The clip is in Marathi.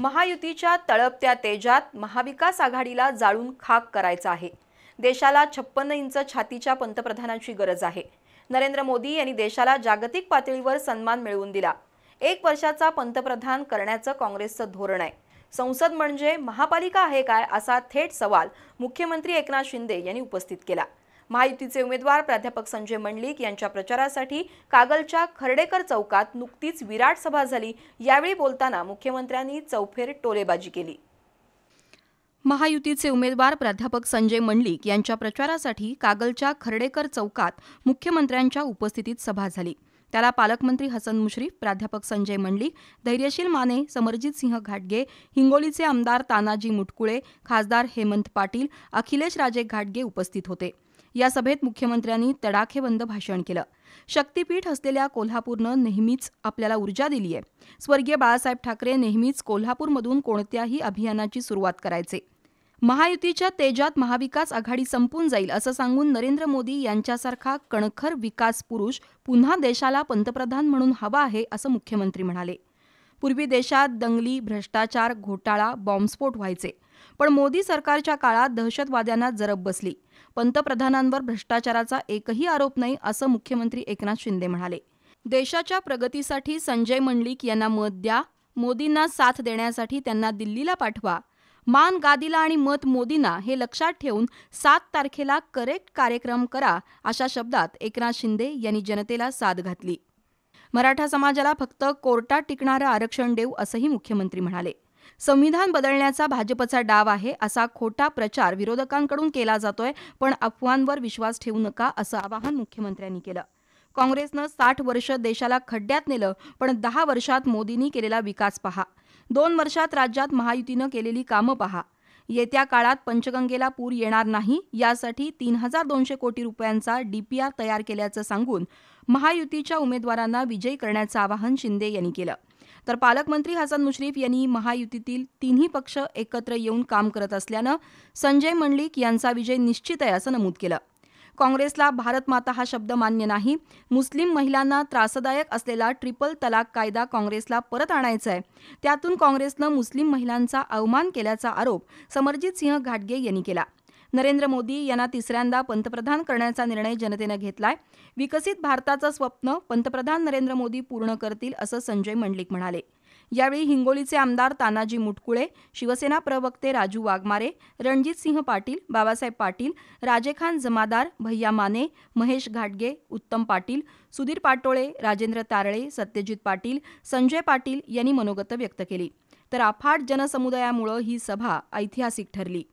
महायुतीच्या तळपत्या तेजात महाविकास आघाडीला जाळून खाक करायचं आहे। देशाला 56 इंच छातीच्या पंतप्रधानांची गरज आहे। नरेंद्र मोदी यांनी देशाला जागतिक पातळीवर सन्मान मिळवून दिला। 1 वर्षाचा पंतप्रधान करण्याचं काँग्रेसचं धोरण आहे। संसद म्हणजे महापालिका आहे काय असा थेट सवाल मुख्यमंत्री एकनाथ शिंदे यांनी उपस्थित केला। महायुतीचे उमेदवार प्राध्यापक संजय मंडलिक यांच्या प्रचारासाठी कागलच्या खर्डेकर चौकात नुकतीच विराट सभा झाली। यावेळी बोलताना मुख्यमंत्र्यांनी चौफेर टोलेबाजी केली। महायुतीचे उमेदवार प्राध्यापक संजय मंडलिक यांच्या प्रचारासाठी कागलच्या खर्डेकर चौकात मुख्यमंत्र्यांच्या उपस्थितीत सभा झाली। त्याला पालकमंत्री हसन मुश्रीफ, प्राध्यापक संजय मंडलिक, धैर्यशील माने, समरजित सिंह घाटगे, हिंगोलीचे आमदार तानाजी मुटकुळे, खासदार हेमंत पाटील, अखिलेश राजे घाटगे उपस्थित होते। या सभेत मुख्यमंत्र्यांनी तडाखेबंद भाषण केलं। शक्तीपीठ असलेल्या कोल्हापूरनं नेहमीच आपल्याला ऊर्जा दिली आहे। स्वर्गीय बाळासाहेब ठाकरे नेहमीच कोल्हापूरमधून कोणत्याही अभियानाची सुरुवात करायचे। महायुतीच्या तेजात महाविकास आघाडी संपून जाईल असं सांगून नरेंद्र मोदी यांच्यासारखा कणखर विकास पुरुष पुन्हा देशाला पंतप्रधान म्हणून हवा आहे असं मुख्यमंत्री म्हणाले। पूर्वी देशात दंगली, भ्रष्टाचार, घोटाळा, बॉम्बस्फोट व्हायचे, पण मोदी सरकारच्या काळात दहशतवाद्यांना जरब बसली। पंतप्रधानांवर भ्रष्टाचाराचा एकही आरोप नाही असं मुख्यमंत्री एकनाथ शिंदे म्हणाले। देशाच्या प्रगतीसाठी संजय मंडलिक यांना मत द्या, मोदींना साथ देण्यासाठी त्यांना दिल्लीला पाठवा। मान गादीला आणि मत मोदींना हे लक्षात ठेवून 7 तारखेला करेक्ट कार्यक्रम करा अशा शब्दात एकनाथ शिंदे यांनी जनतेला साद घातली। मराठा समाजाला फक्त कोर्टात टिकणारं आरक्षण देऊ असंही मुख्यमंत्री म्हणाले। संविधान बदलण्याचा भाजपचा डाव आहे असा खोटा प्रचार विरोधकांकडून केला जातोय, पण अफवांवर विश्वास ठेवू नका असं आवाहन मुख्यमंत्र्यांनी केलं। काँग्रेसनं 60 वर्ष देशाला खड्ड्यात नेलं, पण 10 वर्षात मोदींनी केलेला विकास पहा। 2 वर्षात राज्यात महायुतीनं केलेली कामं पहा। येत्या काळात पंचगंगेला पूर येणार नाही यासाठी 3200 कोटी रुपयांचा DPR तयार केल्याचं सांगून महायुतीच्या उमेदवारांना विजयी करण्याचं आवाहन शिंदे यांनी केलं। तर पालकमंत्री हसन मुश्रीफ यांनी महायुतीतील तिन्ही पक्ष एकत्र येऊन काम करत असल्यानं संजय मंडलिक यांचा विजय निश्चित आहे असं नमूद केलं। काँग्रेसला भारत माता हा शब्द मान्य नाही। मुस्लिम महिलांना त्रासदायक असलेला ट्रिपल तलाक कायदा काँग्रेसला परत आणायचा आहे। त्यातून काँग्रेसनं मुस्लिम महिलांचा अवमान केल्याचा आरोप समरजित सिंह घाटगे यांनी केला। नरेंद्र मोदी यांना तिसऱ्यांदा पंतप्रधान करण्याचा निर्णय जनतेनं घेतलाय। विकसित भारताचं स्वप्न पंतप्रधान नरेंद्र मोदी पूर्ण करतील असं संजय मंडलिक म्हणाले। यावेळी हिंगोलीचे आमदार तानाजी मुटकुळे, शिवसेना प्रवक्ते राजू वाघमारे, रणजित सिंह पाटील, बाबासाहेब पाटील, राजेखान जमादार, भैया माने, महेश घाटगे, उत्तम पाटील, सुधीर पाटोळे, राजेंद्र तारळे, सत्यजित पाटील, संजय पाटील यांनी मनोगत व्यक्त केली। तर अफाट जनसमुदायामुळे ही सभा ऐतिहासिक ठरली।